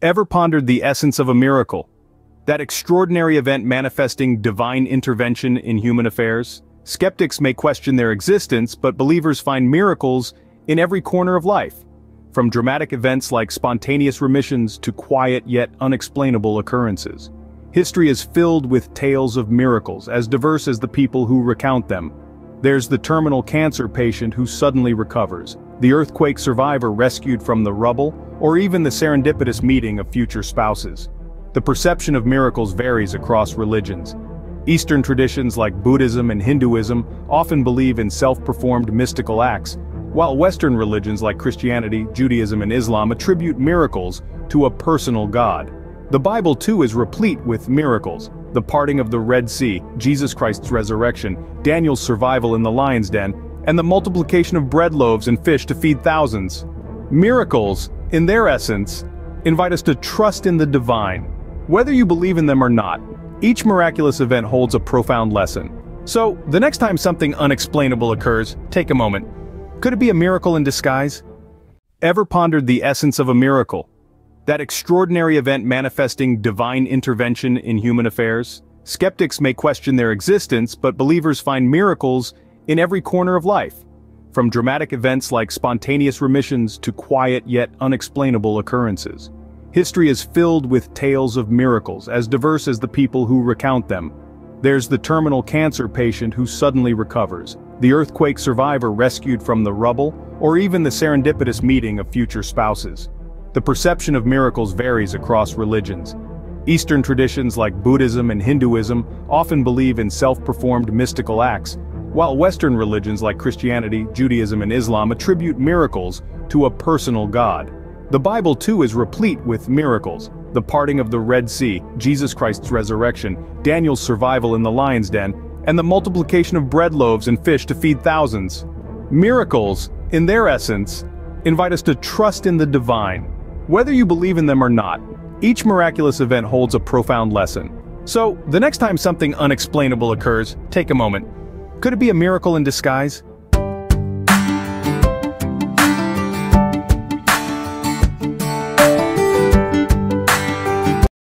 Ever pondered the essence of a miracle? That extraordinary event manifesting divine intervention in human affairs? Skeptics may question their existence, but believers find miracles in every corner of life. From dramatic events like spontaneous remissions to quiet yet unexplainable occurrences. History is filled with tales of miracles, as diverse as the people who recount them. There's the terminal cancer patient who suddenly recovers, the earthquake survivor rescued from the rubble, or even the serendipitous meeting of future spouses. The perception of miracles varies across religions. Eastern traditions like Buddhism and Hinduism often believe in self-performed mystical acts, while Western religions like Christianity, Judaism, and Islam attribute miracles to a personal God. The Bible too is replete with miracles: the parting of the Red Sea, Jesus Christ's resurrection, Daniel's survival in the lion's den, and the multiplication of bread, loaves, and fish to feed thousands. Miracles, in their essence, invite us to trust in the divine. Whether you believe in them or not, each miraculous event holds a profound lesson. So, the next time something unexplainable occurs, take a moment. Could it be a miracle in disguise? Ever pondered the essence of a miracle? That extraordinary event manifesting divine intervention in human affairs? Skeptics may question their existence, but believers find miracles in every corner of life. From dramatic events like spontaneous remissions to quiet yet unexplainable occurrences. History is filled with tales of miracles, as diverse as the people who recount them. There's the terminal cancer patient who suddenly recovers, the earthquake survivor rescued from the rubble, or even the serendipitous meeting of future spouses. The perception of miracles varies across religions. Eastern traditions like Buddhism and Hinduism often believe in self-performed mystical acts, while Western religions like Christianity, Judaism, and Islam attribute miracles to a personal God. The Bible too is replete with miracles: the parting of the Red Sea, Jesus Christ's resurrection, Daniel's survival in the lion's den, and the multiplication of bread, loaves, and fish to feed thousands. Miracles, in their essence, invite us to trust in the divine. Whether you believe in them or not, each miraculous event holds a profound lesson. So, the next time something unexplainable occurs, take a moment. Could it be a miracle in disguise?